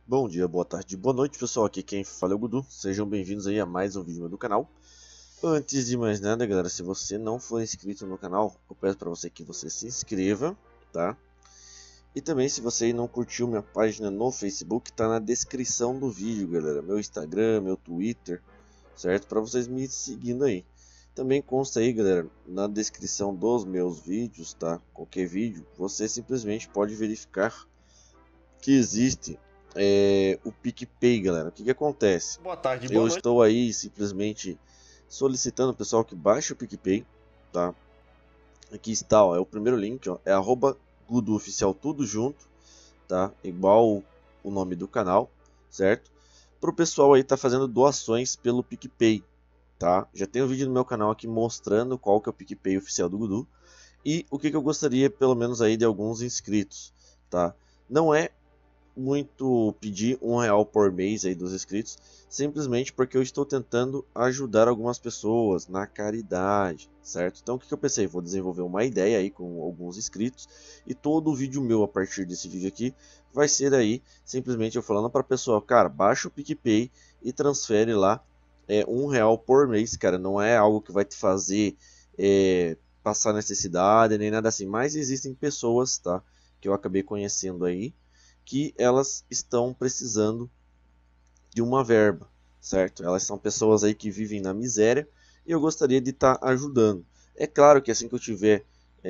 Bom dia, boa tarde, boa noite, pessoal. Aqui quem fala é o Gudu. Sejam bem-vindos aí a mais um vídeo do canal. Antes de mais nada, galera, se você não for inscrito no canal, eu peço para você que você se inscreva, tá? E também, se você não curtiu minha página no Facebook, tá na descrição do vídeo, galera. Meu Instagram, meu Twitter, certo? Para vocês me seguindo aí. Também consta aí, galera, na descrição dos meus vídeos, tá? Qualquer vídeo, você simplesmente pode verificar que existe o PicPay, galera. O que acontece? Boa tarde, boa Eu noite. estou aí simplesmente solicitando o pessoal que baixe o PicPay, tá? Aqui está, ó, é o primeiro link, ó, é @GuduOficial, tudo junto, tá? Igual o nome do canal, certo? Para o pessoal aí tá fazendo doações pelo PicPay, tá? Já tem um vídeo no meu canal aqui mostrando qual que é o PicPay oficial do Gudu e o que eu gostaria, pelo menos aí, de alguns inscritos, tá? Não é muito pedir R$ 1 por mês aí dos inscritos, simplesmente porque eu estou tentando ajudar algumas pessoas na caridade, certo? Então o que eu pensei? Vou desenvolver uma ideia aí com alguns inscritos e todo o vídeo meu a partir desse vídeo aqui vai ser aí simplesmente eu falando para a pessoa, cara, baixa o PicPay e transfere lá R$ 1 por mês, cara. Não é algo que vai te fazer passar necessidade nem nada assim, mas existem pessoas, tá, que eu acabei conhecendo aí, que elas estão precisando de uma verba, certo? Elas são pessoas aí que vivem na miséria e eu gostaria de estar ajudando. É claro que assim que eu tiver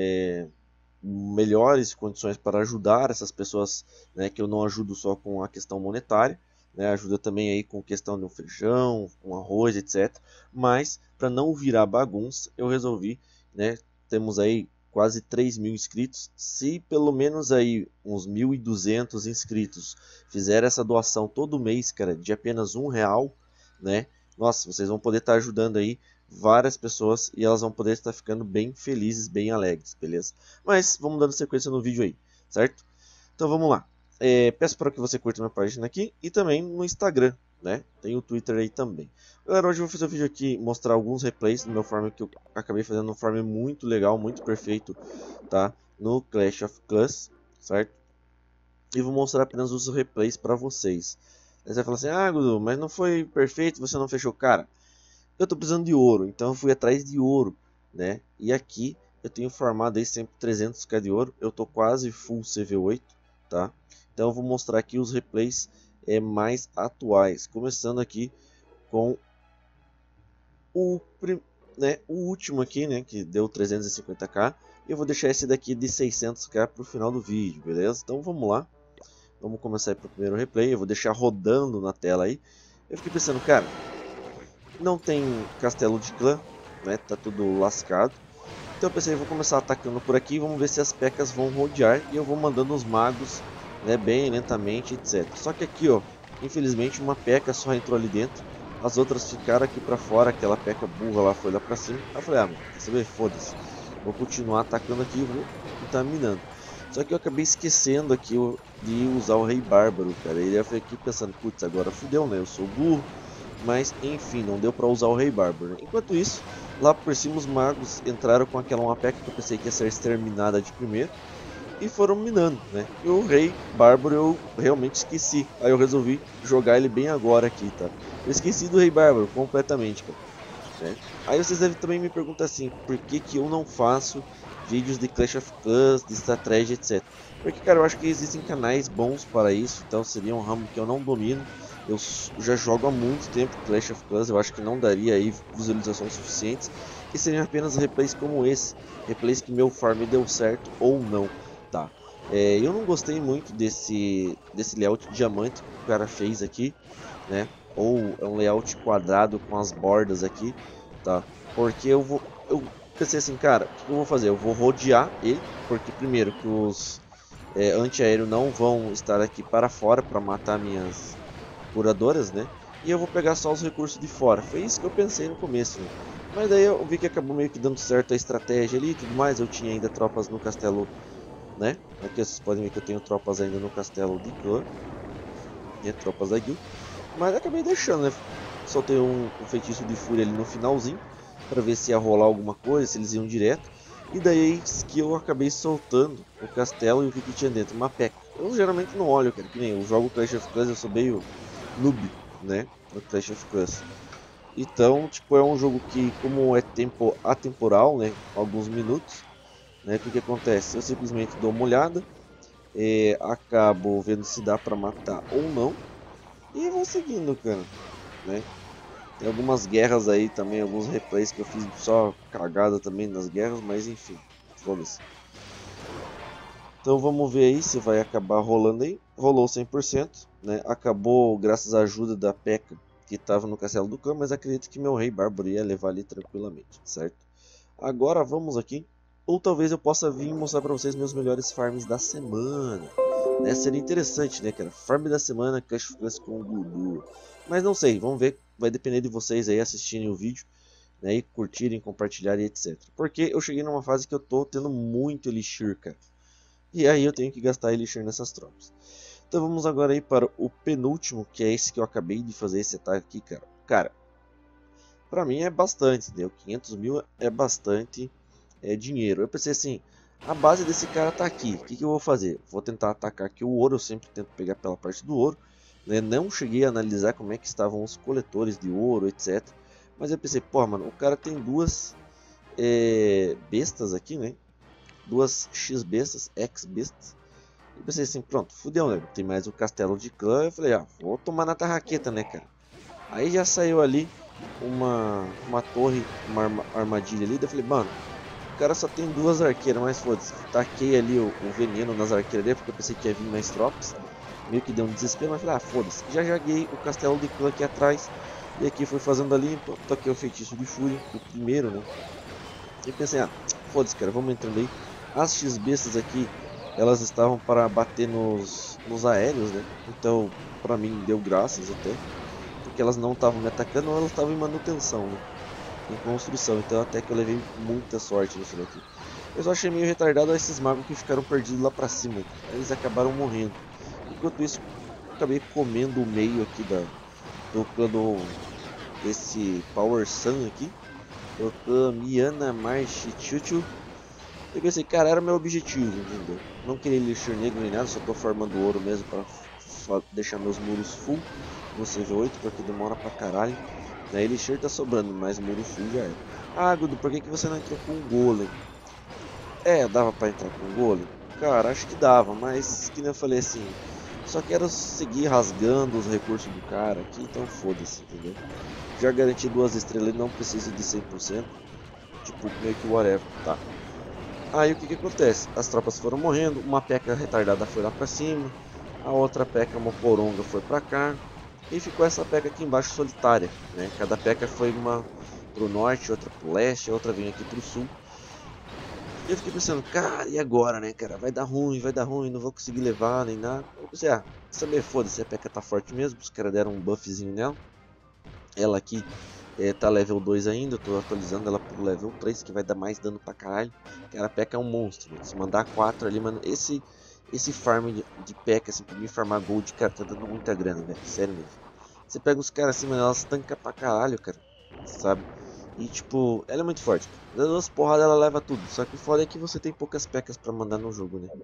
melhores condições para ajudar essas pessoas, né, que eu não ajudo só com a questão monetária, né, ajuda também aí com questão do feijão, com arroz, etc. Mas para não virar bagunça, eu resolvi, né, temos aí quase 3.000 inscritos. Se pelo menos aí uns 1.200 inscritos fizer essa doação todo mês, cara, de apenas R$ 1, né? Nossa, vocês vão poder estar ajudando aí várias pessoas e elas vão poder estar ficando bem felizes, bem alegres, beleza? Mas vamos dando sequência no vídeo aí, certo? Então vamos lá. Peço para que você curta minha página aqui e também no Instagram, né? Tem o Twitter aí também. Galera, hoje eu vou fazer um vídeo aqui, mostrar alguns replays do meu farm que eu acabei fazendo um farm muito legal, muito perfeito, tá? No Clash of Clans, certo? E vou mostrar apenas os replays para vocês. Aí você vai falar assim, ah, Gudu, mas não foi perfeito, você não fechou. Cara, eu tô precisando de ouro, então eu fui atrás de ouro, né? E aqui eu tenho farmado aí sempre 300k de ouro, eu tô quase full CV8, tá? Então eu vou mostrar aqui os replays mais atuais, começando aqui com o, o último aqui, né, que deu 350k, e eu vou deixar esse daqui de 600k para o final do vídeo, beleza? Então vamos lá, vamos começar para o primeiro replay, eu vou deixar rodando na tela aí. Eu fiquei pensando, cara, não tem castelo de clã, né, tá tudo lascado. Então eu pensei, eu vou começar atacando por aqui, vamos ver se as pecas vão rodear e eu vou mandando os magos, né, bem lentamente, etc. Só que aqui, ó, infelizmente uma peca só entrou ali dentro, as outras ficaram aqui pra fora, aquela peca burra lá foi lá pra cima. Aí eu falei, ah, mano, quer saber? Foda-se, vou continuar atacando aqui e vou estar minando. Só que eu acabei esquecendo aqui de usar o Rei Bárbaro, cara. E eu fiquei aqui pensando, putz, agora fudeu, né? Eu sou burro. Mas enfim, não deu pra usar o Rei Bárbaro, né? Enquanto isso, lá por cima os magos entraram com aquela uma peca que eu pensei que ia ser exterminada de primeiro e foram minando, né? E o Rei Bárbaro eu realmente esqueci. Aí eu resolvi jogar ele bem agora aqui, tá? Eu esqueci do Rei Bárbaro completamente, cara, né? Aí vocês devem também me perguntar assim, por que que eu não faço vídeos de Clash of Clans, de estratégia, etc. Porque, cara, eu acho que existem canais bons para isso, então seria um ramo que eu não domino. Eu já jogo há muito tempo Clash of Clans, eu acho que não daria aí visualizações suficientes. E seriam apenas replays como esse, replays que meu farm deu certo ou não, tá? Eu não gostei muito desse layout diamante que o cara fez aqui, né? Ou é um layout quadrado com as bordas aqui, tá? Porque eu pensei assim, cara, o que eu vou fazer? Eu vou rodear ele, porque primeiro que os antiaéreo não vão estar aqui para fora para matar minhas curadoras, né? E eu vou pegar só os recursos de fora. Foi isso que eu pensei no começo, né? Mas daí eu vi que acabou meio que dando certo a estratégia ali e tudo mais. Eu tinha ainda tropas no castelo, né? Aqui vocês podem ver que eu tenho tropas ainda no castelo de clã, né? Tropas da guild. Mas acabei deixando, né? Soltei um feitiço de fúria ali no finalzinho para ver se ia rolar alguma coisa, se eles iam direto. E daí eis que eu acabei soltando o castelo e o que tinha dentro? Uma P.E.K.K.A. Eu geralmente não olho, cara, que nem eu jogo Clash of Clans, eu sou meio noob, né, no Clash of Clans. Então, tipo, é um jogo que, como é tempo atemporal, né, alguns minutos, né, o que acontece? Eu simplesmente dou uma olhada, acabo vendo se dá pra matar ou não, e vou seguindo, cara, né. Tem algumas guerras aí também, alguns replays que eu fiz só cagada também nas guerras, mas enfim, foda-se. Então vamos ver aí se vai acabar rolando aí. Rolou 100%, né? Acabou graças à ajuda da P.E.K.K.A. que estava no Castelo do Clã, mas acredito que meu Rei Bárbaro ia levar ali tranquilamente, certo? Agora vamos aqui, ou talvez eu possa vir mostrar para vocês meus melhores farms da semana. Né? Seria interessante, né, cara? Farm da semana, Clash of Clans com o Gulu. Mas não sei, vamos ver, vai depender de vocês aí assistirem o vídeo, né, e curtirem, compartilharem, etc. Porque eu cheguei numa fase que eu tô tendo muito Elixir, cara. E aí eu tenho que gastar Elixir nessas tropas. Então vamos agora aí para o penúltimo, que é esse que eu acabei de fazer esse ataque aqui, cara. Cara, pra mim é bastante, entendeu? 500 mil é bastante dinheiro. Eu pensei assim, a base desse cara tá aqui, o que eu vou fazer? Vou tentar atacar aqui o ouro, eu sempre tento pegar pela parte do ouro. Né? Não cheguei a analisar como é que estavam os coletores de ouro, etc. Mas eu pensei, pô, mano, o cara tem duas bestas aqui, né? Duas X bestas, X bestas. Eu pensei assim, pronto, fudeu, né? Tem mais o castelo de clã. Eu falei, vou tomar na tarraqueta, né, cara? Aí já saiu ali uma torre, uma armadilha ali. Daí eu falei, mano, o cara só tem duas arqueiras, mas foda-se. Taquei ali o veneno nas arqueiras dele, porque eu pensei que ia vir mais tropas. Meio que deu um desespero, mas falei, foda-se. Já joguei o castelo de clã aqui atrás. E aqui fui fazendo a limpa. Toquei o feitiço de fúria, o primeiro, né? E pensei, foda-se, cara, vamos entrando aí. As X-bestas aqui, elas estavam para bater nos aéreos, né? Então, pra mim, deu graças até. Porque elas não estavam me atacando, elas estavam em manutenção, né? Em construção. Então, até que eu levei muita sorte nisso daqui. Eu só achei meio retardado esses magos que ficaram perdidos lá pra cima. Eles acabaram morrendo. Enquanto isso, eu acabei comendo o meio aqui desse Power Sun aqui. Do Miana March Chuchu. Eu pensei, cara, era meu objetivo, entendeu? Não queria elixir negro nem nada, só tô formando ouro mesmo pra deixar meus muros full no CV8, porque demora pra caralho. Na elixir tá sobrando, mas muro full já era. Ah, Gudo, por que você não entrou com um golem? Dava pra entrar com um golem? Cara, acho que dava, mas que nem eu falei assim, só quero seguir rasgando os recursos do cara aqui, então foda-se, entendeu? Já garanti 2 estrelas e não preciso de 100%, tipo, meio que whatever, tá? Aí o que acontece? As tropas foram morrendo, uma P.E.K.K.A. retardada foi lá pra cima, a outra P.E.K.K.A. Moporonga foi pra cá, e ficou essa P.E.K.K.A. aqui embaixo solitária, né? Cada P.E.K.K.A. foi uma pro norte, outra pro leste, a outra veio aqui pro sul. E eu fiquei pensando, cara, e agora, né, cara? Vai dar ruim, não vou conseguir levar nem nada. Eu pensei, saber, foda-se, a P.E.K.K.A. tá forte mesmo, os caras deram um buffzinho nela. Ela aqui tá level 2 ainda, eu tô atualizando ela pro level 3, que vai dar mais dano pra caralho. Cara, a P.E.K.K.A. é um monstro, mano. Se mandar 4 ali, mano, esse farm de P.E.K.K.A. assim, pra mim farmar gold, cara, tá dando muita grana, velho, sério mesmo. Você pega os caras assim, mano, elas tancam pra caralho, cara, sabe? E tipo, ela é muito forte, cara. Das duas porradas ela leva tudo, só que o foda é que você tem poucas P.E.K.K.A.s pra mandar no jogo, né?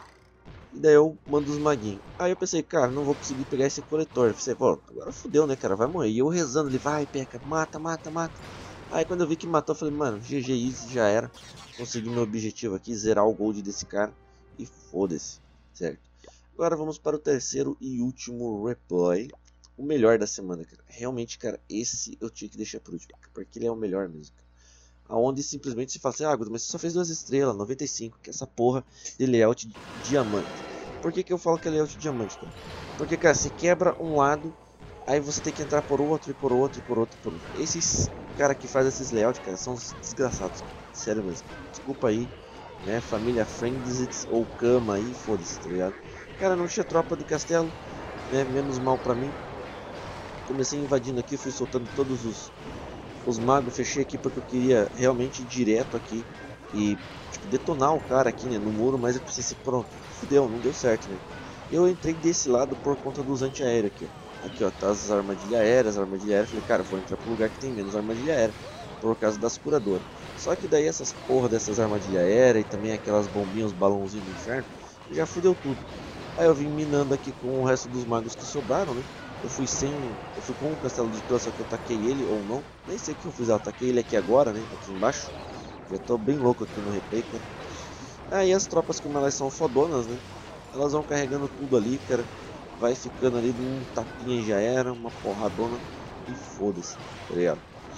E daí eu mando os maguinhos. Aí eu pensei, cara, não vou conseguir pegar esse coletor. Eu pensei, pô, agora fudeu, né, cara? Vai morrer. E eu rezando, ele vai, peca, mata, mata, mata. Aí quando eu vi que matou, eu falei, mano, GG Easy, já era. Consegui meu objetivo aqui, zerar o gold desse cara. E foda-se, certo? Agora vamos para o terceiro e último replay. O melhor da semana, cara. Realmente, cara, esse eu tinha que deixar por último. Porque ele é o melhor mesmo, cara. Aonde simplesmente se fala assim, Guto, mas você só fez 2 estrelas, 95, que é essa porra de layout de diamante. Por que eu falo que é layout de diamante, cara? Porque, cara, você quebra um lado, aí você tem que entrar por outro, e por outro, e por outro, e por outro. Esses cara que faz esses layouts, cara, são os desgraçados, cara. Sério mesmo. Desculpa aí, né, família Friends ou Cama aí, foda-se, tá ligado? Cara, não tinha tropa de castelo, né, menos mal pra mim. Comecei invadindo aqui, fui soltando todos os magos, fechei aqui porque eu queria realmente ir direto aqui e tipo, detonar o cara aqui, né, no muro, mas eu pensei, pronto, fudeu, não deu certo, né. Eu entrei desse lado por conta dos antiaéreos aqui, ó. Aqui, ó, tá as armadilhas aéreas, falei, cara, vou entrar pro lugar que tem menos armadilha aérea, por causa das curadoras. Só que daí essas porra dessas armadilhas aéreas e também aquelas bombinhas, os balãozinhos do inferno, já fudeu tudo. Aí eu vim minando aqui com o resto dos magos que sobraram, né? Eu fui com o castelo de Clã, só que eu taquei ele ou não. Nem sei o que eu fiz, eu taquei ele aqui agora, né? Aqui embaixo. Já tô bem louco aqui no replay, cara. Aí as tropas, como elas são fodonas, né? Elas vão carregando tudo ali, cara. Vai ficando ali num tapinha e já era, uma porradona. E foda-se, tá ligado?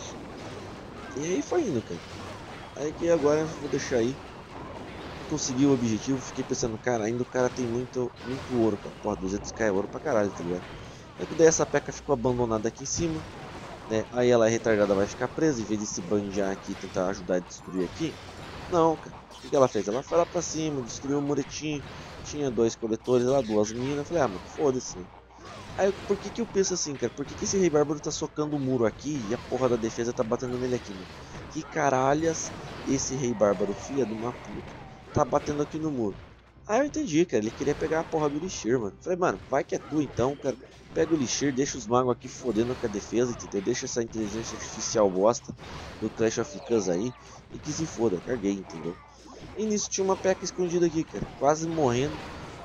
E aí foi indo, cara. Aí que agora eu vou deixar aí. Consegui o objetivo, fiquei pensando, cara, ainda o cara tem muito ouro, cara. Porra, 200k é ouro pra caralho, tá ligado? Aí que daí essa peca ficou abandonada aqui em cima, né? Aí ela é retardada, vai ficar presa, em vez de se banjar aqui e tentar ajudar a destruir aqui. Não, cara. O que ela fez? Ela foi lá pra cima, destruiu o muretinho. Tinha 2 coletores lá, 2 minas. Eu falei, ah, mano, foda-se, né? Aí, por que que eu penso assim, cara? Por que que esse rei bárbaro tá socando o muro aqui e a porra da defesa tá batendo nele aqui, mano? Que caralhas esse rei bárbaro, filha de uma puta, tá batendo aqui no muro? Aí eu entendi, cara. Ele queria pegar a porra do Elixir, mano. Falei, mano, vai que é tu então, cara. Pega o Elixir, deixa os magos aqui fodendo com a defesa, entendeu? Deixa essa inteligência artificial bosta do Clash of Clans aí e que se foda, carguei, entendeu? E nisso tinha uma P.E.K.K.A escondida aqui, cara. Quase morrendo,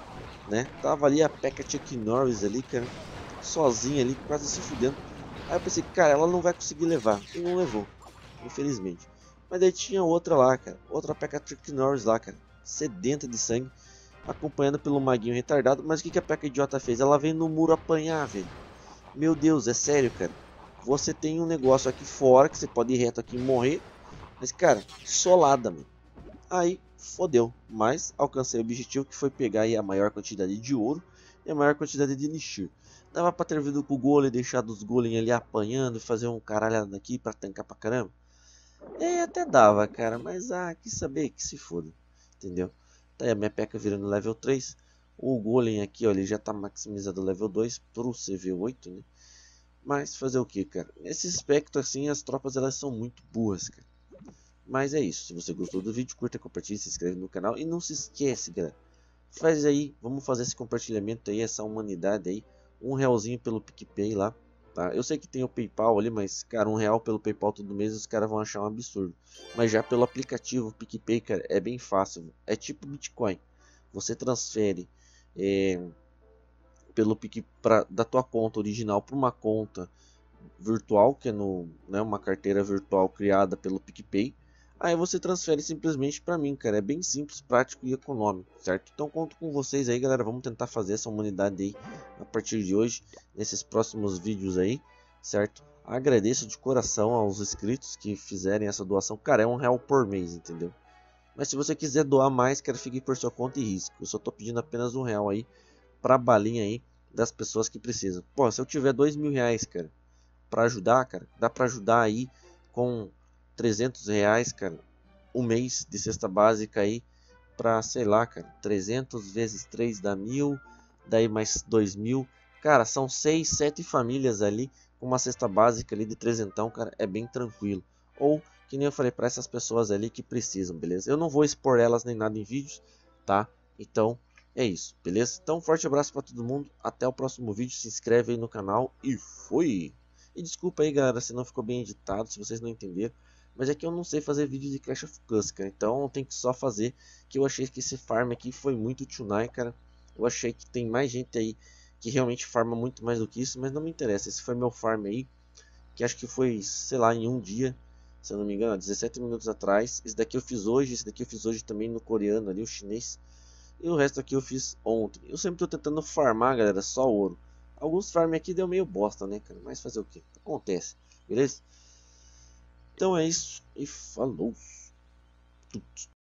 né? Tava ali a P.E.K.K.A Chuck Norris ali, cara. Sozinha ali, quase se fudendo. Aí eu pensei, cara, ela não vai conseguir levar. E não levou, infelizmente. Mas daí tinha outra lá, cara. Outra P.E.K.K.A Chuck Norris lá, cara. Sedenta de sangue. Acompanhada pelo maguinho retardado. Mas o que a P.E.K.K.A idiota fez? Ela veio no muro apanhar, velho. Meu Deus, é sério, cara. Você tem um negócio aqui fora que você pode ir reto aqui e morrer. Mas, cara, solada, mano. Aí, fodeu. Mas alcancei o objetivo, que foi pegar aí a maior quantidade de ouro e a maior quantidade de elixir. Dava pra ter vindo com o golem, deixado os golem ali apanhando e fazer um caralhado aqui pra tancar pra caramba? É, até dava, cara, mas quis saber que se foda, entendeu? Tá aí a minha peca virando level 3. O golem aqui, ó, ele já tá maximizado level 2 pro CV8, né? Mas fazer o que, cara? Nesse aspecto, assim, as tropas elas são muito burras, cara. Mas é isso. Se você gostou do vídeo, curta, compartilhe, se inscreve no canal. E não se esquece, galera. Faz aí, vamos fazer esse compartilhamento aí, essa humanidade aí. R$1 pelo PicPay lá. Tá? Eu sei que tem o PayPal ali, mas, cara, R$1 pelo PayPal todo mês os caras vão achar um absurdo. Mas já pelo aplicativo PicPay, cara, é bem fácil. É tipo Bitcoin. Você transfere pelo da tua conta original para uma conta virtual, que é uma carteira virtual criada pelo PicPay. Aí você transfere simplesmente para mim, cara. É bem simples, prático e econômico, certo? Então conto com vocês aí, galera. Vamos tentar fazer essa humanidade aí a partir de hoje, nesses próximos vídeos aí, certo? Agradeço de coração aos inscritos que fizerem essa doação. Cara, é R$1 por mês, entendeu? Mas se você quiser doar mais, cara, fique por sua conta e risco. Eu só tô pedindo apenas R$1 aí pra balinha aí das pessoas que precisam. Pô, se eu tiver R$2.000, cara, para ajudar, cara, dá para ajudar aí com R$300, cara, um mês de cesta básica aí para, sei lá, cara, 300 vezes 3 dá 1.000, daí mais 2.000, cara, são 6, 7 famílias ali com uma cesta básica ali de trezentão, cara, é bem tranquilo. Ou que nem eu falei para essas pessoas ali que precisam, beleza? Eu não vou expor elas nem nada em vídeos, tá? Então é isso, beleza? Então um forte abraço para todo mundo, até o próximo vídeo, se inscreve aí no canal e fui! E desculpa aí, galera, se não ficou bem editado, se vocês não entenderam. Mas é que eu não sei fazer vídeo de Clash of Clans, cara. Então eu tenho que só fazer. Que eu achei que esse farm aqui foi muito tunai, cara. Eu achei que tem mais gente aí que realmente farma muito mais do que isso. Mas não me interessa. Esse foi meu farm aí. Que acho que foi, sei lá, em um dia. Se eu não me engano, 17 minutos atrás. Esse daqui eu fiz hoje. Esse daqui eu fiz hoje também no coreano ali, o chinês. E o resto aqui eu fiz ontem. Eu sempre tô tentando farmar, galera, só ouro. Alguns farm aqui deu meio bosta, né, cara? Mas fazer o que? Acontece, beleza? Então é isso e falou!